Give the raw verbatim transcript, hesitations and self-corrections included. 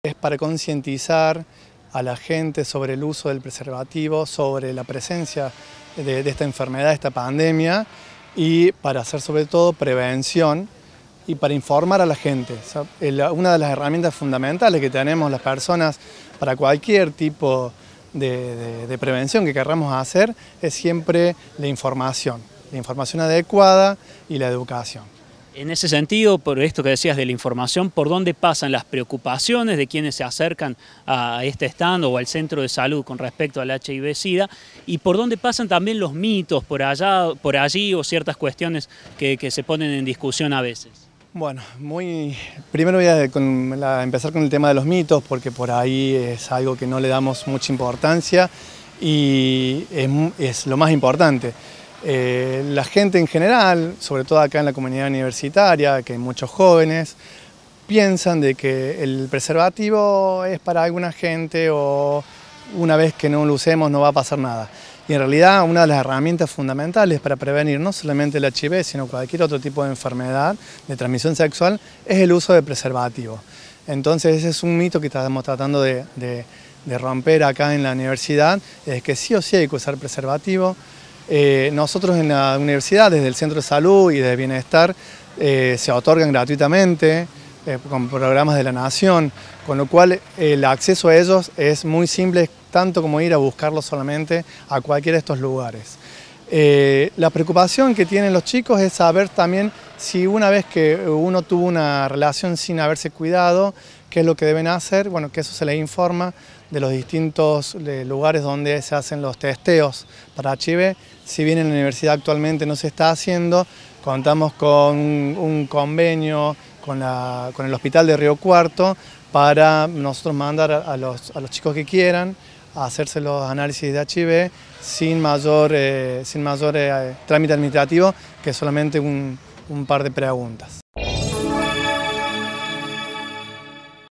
Es para concientizar a la gente sobre el uso del preservativo, sobre la presencia de, de esta enfermedad, de esta pandemia, y para hacer sobre todo prevención y para informar a la gente. O sea, el, una de las herramientas fundamentales que tenemos las personas para cualquier tipo de, de, de prevención que queramos hacer es siempre la información, la información adecuada y la educación. En ese sentido, por esto que decías de la información, ¿por dónde pasan las preocupaciones de quienes se acercan a este stand o al centro de salud con respecto al H I V SIDA? ¿Y por dónde pasan también los mitos por allá, por allí o ciertas cuestiones que, que se ponen en discusión a veces? Bueno, muy, primero voy a con la, empezar con el tema de los mitos, porque por ahí es algo que no le damos mucha importancia y es, es lo más importante. Eh, la gente en general, sobre todo acá en la comunidad universitaria, que hay muchos jóvenes, piensan de que el preservativo es para alguna gente o una vez que no lo usemos no va a pasar nada. Y en realidad una de las herramientas fundamentales para prevenir no solamente el H I V, sino cualquier otro tipo de enfermedad de transmisión sexual es el uso de preservativo. Entonces ese es un mito que estamos tratando de, de, de romper acá en la universidad, es que sí o sí hay que usar preservativo. Eh, nosotros en la universidad, desde el Centro de Salud y de Bienestar, eh, se otorgan gratuitamente eh, con programas de la Nación, con lo cual el acceso a ellos es muy simple, tanto como ir a buscarlos solamente a cualquiera de estos lugares. Eh, la preocupación que tienen los chicos es saber también si una vez que uno tuvo una relación sin haberse cuidado, qué es lo que deben hacer. Bueno, que eso se les informa de los distintos de lugares donde se hacen los testeos para H I V. Si bien en la universidad actualmente no se está haciendo, contamos con un, un convenio con, la, con el Hospital de Río Cuarto para nosotros mandar a, a, los, a los chicos que quieran a hacerse los análisis de H I V sin mayor, eh, sin mayor eh, trámite administrativo que solamente un, un par de preguntas.